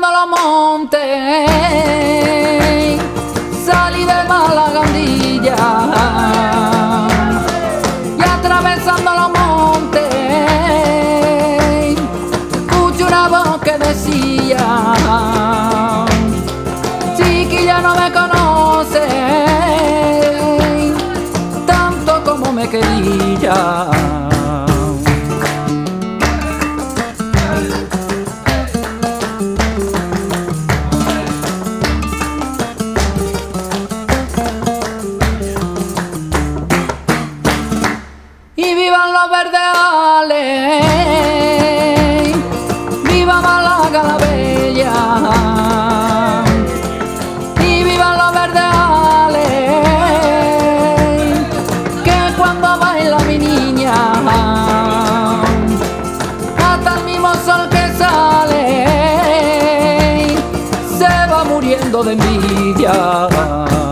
atravesando los montes, salí de Malagandilla y atravesando los montes escucho una voz que decía: chiquilla, no me conoce tanto como me quería. Y vivan los verdeales, viva Málaga la bella, y vivan los verdeales, que cuando baila mi niña, hasta el mismo sol que sale se va muriendo de envidia.